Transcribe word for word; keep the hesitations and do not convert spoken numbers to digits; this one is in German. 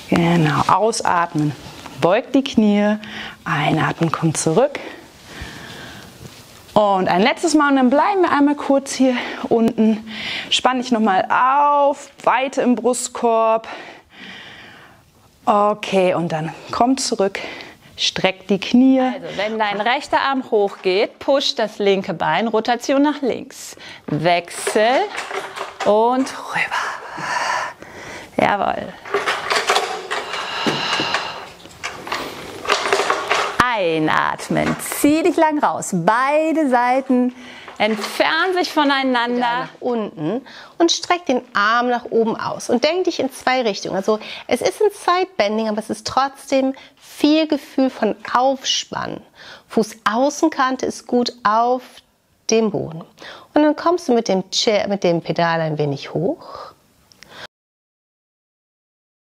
Genau, ausatmen. Beugt die Knie. Einatmen, kommt zurück. Und ein letztes Mal und dann bleiben wir einmal kurz hier unten. Spann dich nochmal auf. Weite im Brustkorb. Okay, und dann komm zurück. Streck die Knie. Also, wenn dein rechter Arm hochgeht, push das linke Bein, Rotation nach links. Wechsel und rüber. Jawohl. Einatmen, zieh dich lang raus. Beide Seiten entfernen sich voneinander. Nach unten und streck den Arm nach oben aus und denk dich in zwei Richtungen. Also es ist ein Sidebending, aber es ist trotzdem viel Gefühl von Aufspannen. Fußaußenkante ist gut auf dem Boden. Und dann kommst du mit dem, Chair, mit dem Pedal ein wenig hoch.